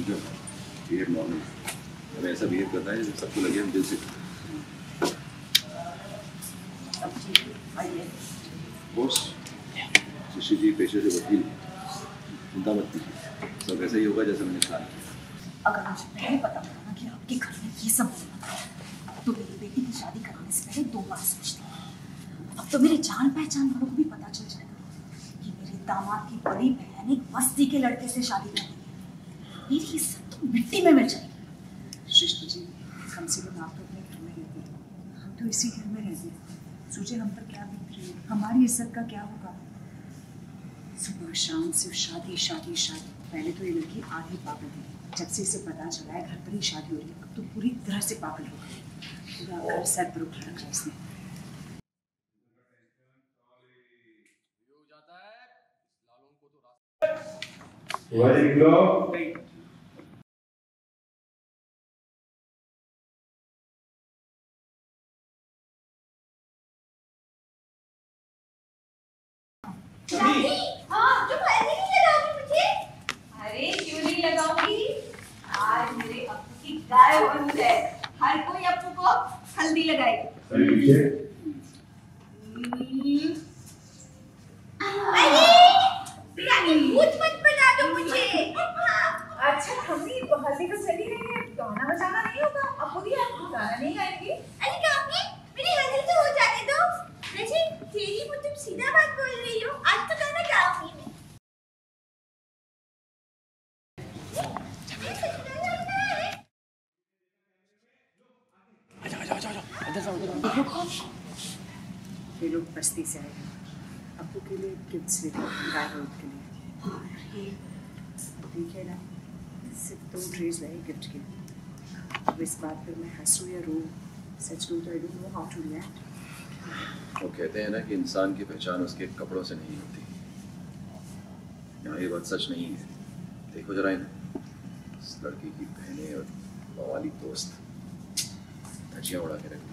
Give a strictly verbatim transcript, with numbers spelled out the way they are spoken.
Behave normal, हमें ऐसा behave करना है जैसे सबको लगे हम दिल से। बॉस, शिशी जी पेशे से वकील, चिंता मत कीजिए, सब ऐसा ही होगा जैसा मैंने कहा। अगर मुझे पहले पता होता ना कि आपके घर में ये सब होगा तो मेरी बेटी की शादी कराने से पहले दो बार सोचती। अब तो मेरे जान पहचान वालों को भी पता चल जाएगा कि मेरे दामाद की बड़ी बहन एक बस्ती के लड़के से शादी कर रही है। मेरी इज्जत तो मिट्टी में मिल जाएगी। शिष्ट जी, कम से कम आप तो अपने घर में रहते हैं, हम तो इसी घर में रहते हैं। सोचे हम पर क्या बीत रही है, हमारी इज्जत का क्या होगा। सुबह शाम सिर्फ शादी शादी शादी। पहले तो ये लड़की आधी पागल थी, जब से इसे पता चला है घर पर ही शादी हो रही है अब तो पूरी तरह से पागल हो गई। पूरा घर सर पर उठा रखा इसने। हाँ, तुम हल्दी नहीं लगाओगी मुझे? अरे क्यों नहीं लगाऊंगी? आज मेरे अप्पू की गाय होनी है, हर कोई अप्पू को हल्दी लगाएगा। अरे रानी भूत मत बना दो मुझे। अच्छा हमने हल्दी का चली रही है, गाना बजाना नहीं होगा। अप्पू दी आप गाना नहीं गाएंगी? अरे गाऊंगी, मेरी हल्दी तो हो जाने दो। वैसे तेरी मुझे तुम सीधा बात बोल रही हो, आज तो गाना गाऊंगी मैं। ये लोग बस्ती से आए हैं, अप्पू के लिए गिफ्ट्स लेके गाय रोड के लिए। देखिए ना, सिर्फ दो ट्रेज लाए गिफ्ट के। अब इस बात पर मैं हंसूं या रो, सच कहूं तो I don't know how to react. वो कहते हैं ना कि इंसान की पहचान उसके कपड़ों से नहीं होती। यहाँ ये बात सच नहीं है। देखो जरा इन्हें, इस लड़की की बहनें और वाली दोस्त धज्जियाँ उड़ा के रख